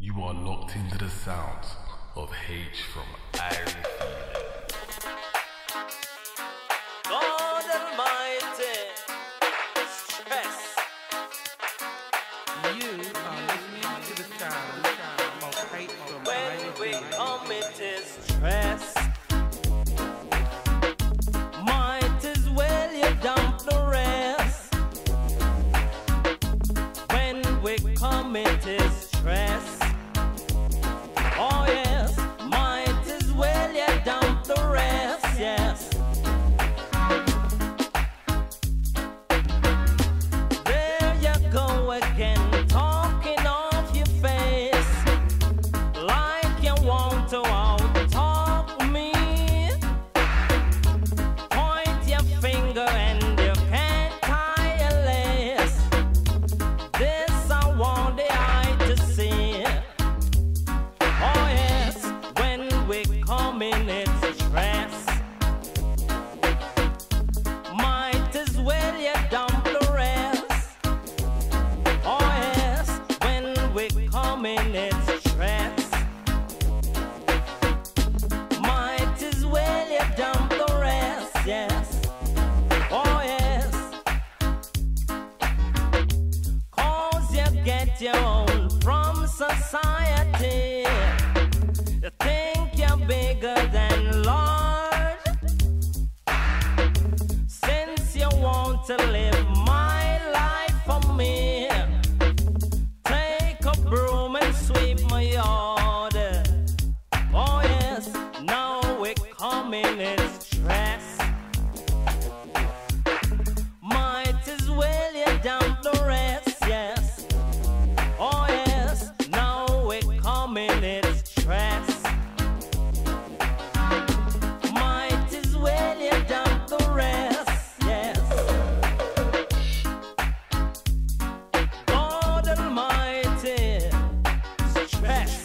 You are locked into the sounds of H from Irie. God Almighty, stress. You are listening to the sound of H from When we Irie. come, it is stress. Might as well you dump the rest. When we come, it is stress. Oh yes, might as well you dump the rest, yes. There you go again, talking off your face, like you want to out-talk me. Point your finger and you can't tie a lace. This I want the eye to see. Oh yes, when we come in it's stress. Might as well you dump the rest. Oh yes, when we come in it's stress. Might as well you dump the rest, yes. Oh yes, 'cause you get your own from society. You think you're bigger than Lord, since you want to live my life for me. Take a broom and sweep my yard. Oh yes, now we come in it's stress. Might as well you dump the rest, yes. Oh yes, now we come in it's stress. Might as well you dump the rest, yes. God Almighty, stress.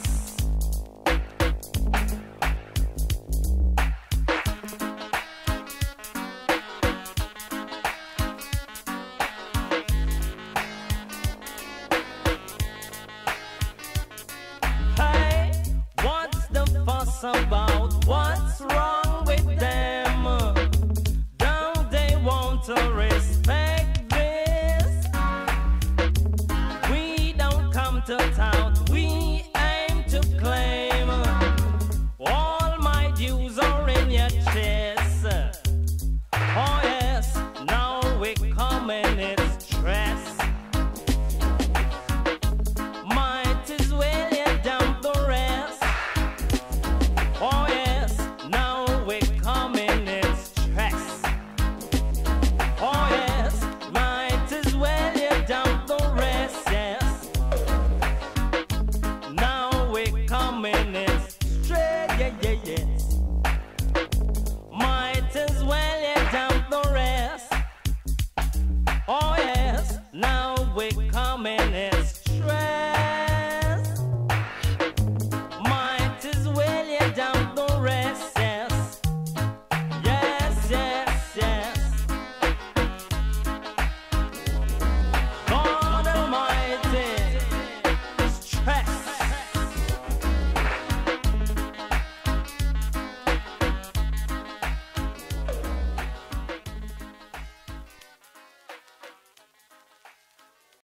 Hey, what's the fuss about? What's wrong with them? Don't they want to respect this? We don't come to town